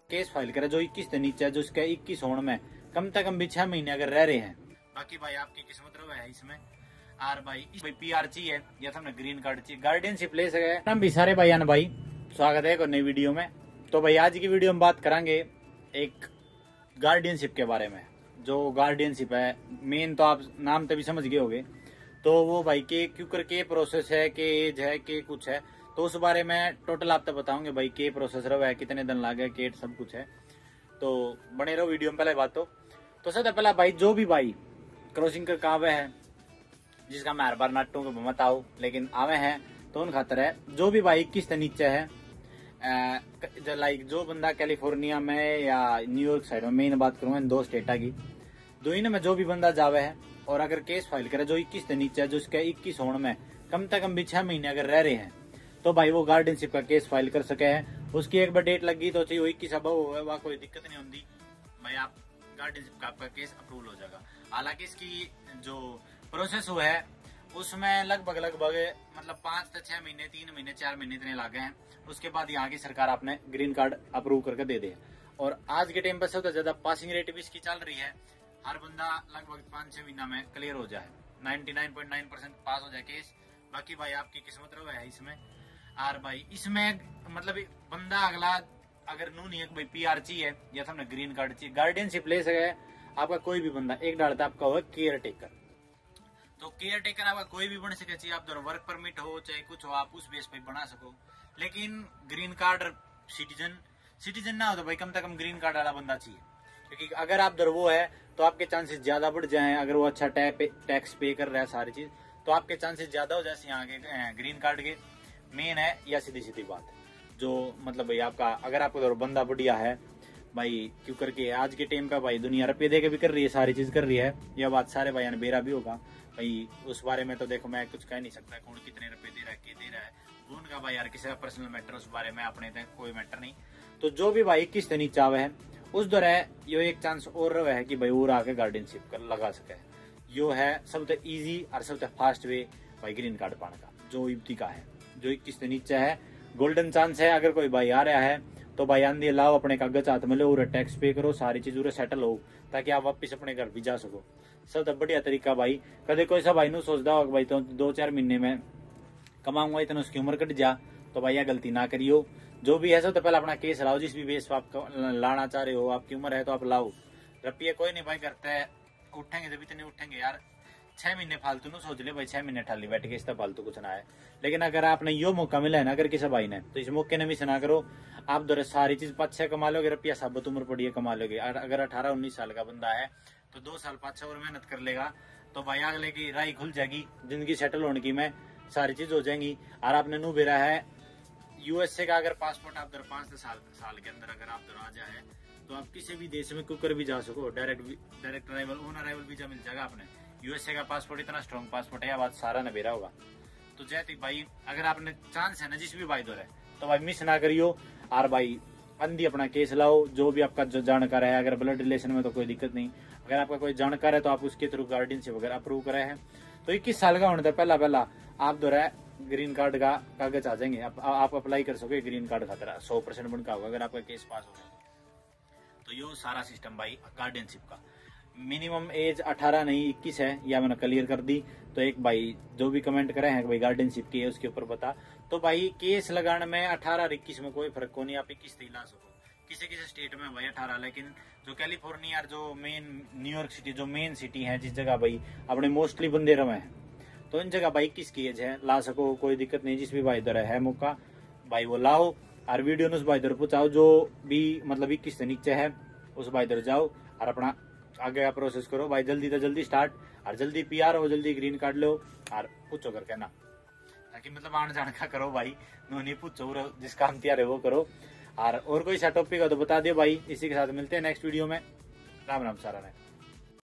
Case file करे जो 21 से नीचे है, जो इसका 21 होने में कम से कम भी 6 महीने अगर रह रहे हैं, बाकी भाई आपकी किस्मत रहा है इसमें। और भाई PR चाहिए या तो ग्रीन कार्ड चाहिए, गार्डियनशिप ले सके हम भी सारे भाई भाई। स्वागत है एक नई वीडियो में। तो भाई आज की वीडियो में बात करेंगे एक गार्डियनशिप के बारे में। जो गार्डियनशिप है मेन तो आप नाम तो भी समझ गए होगे, तो वो भाई के क्यों करके प्रोसेस है, के एज है, के कुछ है, तो उस बारे में टोटल आपको बताऊंगे भाई के प्रोसेस रहा है, कितने दिन लगे, केट सब कुछ है। तो बने रहो वीडियो में। पहले बात तो सबसे पहला भाई जो भी भाई क्रॉसिंग कर आवे है, जिसका मैं हर बार नाटों को बताऊँ लेकिन आवे हैं तो उन खातर है जो भी भाई 21 से नीचे है, लाइक जो बंदा कैलिफोर्निया में या न्यूयॉर्क साइड में, मेन बात करूँ इन 2 स्टेटा की, दो ही में जो भी बंदा जावे है और अगर केस फाइल करे जो 21 से नीचे है, जो इसका 21 होने में कम से कम भी 6 महीने अगर रह रहे हैं, तो भाई वो गार्डियनशिप का केस फाइल कर सके हैं। उसकी एक बार डेट लगी तो चाहिए 21 अब हो, वहाँ कोई दिक्कत नहीं होती भाई, आप गार्डियनशिप का आपका केस अप्रूवल हो जाएगा। हालांकि इसकी जो प्रोसेस हुआ है उसमें लगभग मतलब 5 से 6 महीने, 3 महीने, 4 महीने इतने लागे हैं। उसके बाद यहाँ की सरकार आपने ग्रीन कार्ड अप्रूव करके दे दे। और आज के टाइम पर सबसे ज्यादा पासिंग रेट भी इसकी चल रही है, हर बंदा लगभग 5-6 महीना में क्लियर हो जाए, 99.9% पास हो जाए केस। बाकी भाई आपकी किस्मत रहा है इसमें। और भाई इसमें मतलब बंदा अगला अगर नू नहीं है भाई PR चाहिए या तो हमने ग्रीन कार्ड चाहिए, गार्डियनशिप ले सके आपका कोई भी बंदा, एक डालता आपका होगा केयर टेकर। तो केयर टेकर आपका कोई भी बन सके, चाहिए आप दोनों वर्क परमिट हो चाहे कुछ हो, आप उस बेस पे बना सको। लेकिन ग्रीन कार्ड सिटीजन ना हो तो भाई कम से कम ग्रीन कार्ड वाला बंदा चाहिए, क्योंकि अगर आप दर वो है तो आपके चांसेस ज्यादा बढ़ जाएं। अगर वो अच्छा टैक्स पे कर रहा है सारी चीज, तो आपके चांसेस ज्यादा हो जाए यहाँ के ग्रीन कार्ड के। मेन है या सीधी बात जो मतलब भाई आपका अगर आपको दर बंदा बढ़िया है भाई, क्यों करके आज के टाइम का भाई दुनिया रुपये दे के भी कर रही है, सारी चीज कर रही है। यह बात सारे भाई बेरा भी होगा भाई, उस बारे में तो देखो मैं कुछ कह नहीं सकता कौन कितने रुपए दे रहा है, क्या दे रहा है उनका भाई यार किसी का पर्सनल मैटर, उस बारे में अपने कोई मैटर नहीं। तो जो भी भाई 21 से नीचे आवे है उस दौर है यो एक चांस और रहा है कि भाई और आके गार्डियनशिप कर लगा सके। यो है सबसे इजी और सबसे फास्ट वे भाई ग्रीन कार्ड पाने का, जो इब्ती का है, जो 21 से नीचे है गोल्डन चांस है। अगर कोई भाई आ रहा है तो भाई आंधी लाओ, अपने कागज हाथ में लो, टैक्स पे करो, सारी चीज उरे सेटल हो, ताकि आप वापिस अपने घर भी जा सको। सबसे बढ़िया तरीका भाई, कदे कोई सा भाई नु सोचता हो भाई तो 2-4 महीने में कमाऊंगा इतना, उसकी उम्र कट जा, तो भाई यह गलती ना करियो। जो भी है सबसे पहले अपना केस लाओ, जिस भी बेस पर आप लाना चाह रहे हो, आपकी उम्र है तो आप लाओ। रुपये कोई नहीं भाई करता है, उठेंगे जब इतने उठेंगे यार। 6 महीने फालतू न सोच ले भाई, 6 महीने ठाली बैठ के, इसका फालतू कुछ ना है। लेकिन अगर आपने यो मौका मिला है ना अगर किसी भाई ने, तो इस मौके ने मिस ना करो। आप दो सारी चीज 5-6 कमा लोगे, रुपया साबत उम्र पड़ी है कमा लोगे। अगर 18-19 साल का बंदा है तो 2 साल 5-6 और मेहनत कर लेगा, तो भाई अगले की राय खुल जाएगी, जिंदगी सेटल होने की में सारी चीज हो जाएंगी। और आपने नू बेरा है USA का अगर पासपोर्ट आप 5 साल के अंदर अगर आप आ जाए तो आप किसी भी देश में कुकर भी जा सको, direct arrival, on arrival visa मिल जाएगा आपने। USA का पासपोर्ट इतना स्ट्रॉन्ग पासपोर्ट है, बात सारा ने बेरा होगा। तो जैसे भाई अगर आपने चांस है ना जिस भी भाई दो है, तो भाई मिस ना करियो। और भाई अंधी अपना केस लाओ, जो भी आपका जो जानकार है, अगर ब्लड रिलेशन में तो कोई दिक्कत नहीं, अगर आपका कोई जानकार है तो आप उसके थ्रू गार्डियनशिप वगैरह अप्रूव कराए हैं। तो 21 साल का होने तक पहला आप दो है ग्रीन कार्ड का कागज आ जाएंगे, आप अप्लाई कर सकोगे ग्रीन कार्ड खातर, 100% बनका होगा अगर आपका केस पास हो गया। तो यो सारा सिस्टम भाई गार्डियनशिप का। मिनिमम एज 18 नहीं 21 है, या मैंने क्लियर कर दी। तो एक भाई जो भी कमेंट करे हैं भाई गार्डियनशिप की है उसके ऊपर बता, तो भाई केस लगाने में 18-21 में कोई फर्क को नहीं, आप 21 से ला सको। किसी स्टेट में भाई 18, लेकिन जो कैलिफोर्निया जो मेन न्यूयॉर्क सिटी जो मेन सिटी है, जिस जगह भाई अपने मोस्टली बंदे रवे हैं, तो इन जगह भाई 21 की एज है, ला सको, कोई दिक्कत नहीं। जिस भी भाई इधर है मौका भाई वो लाओ। और वीडियो ने उस भाई इधर पूछाओ जो भी मतलब 21 से नीचे है, उस भाई इधर जाओ और अपना आगे का प्रोसेस करो भाई, जल्दी तो जल्दी स्टार्ट, और जल्दी PR हो, जल्दी ग्रीन कार्ड लो, और पूछो करके ना, ताकि मतलब आने जाने का करो भाई, नहीं पूछो, जिस काम तैयार है वो करो। और कोई सा टॉपिक हो तो बता दियो भाई। इसी के साथ मिलते हैं नेक्स्ट वीडियो में। राम राम सारा ने।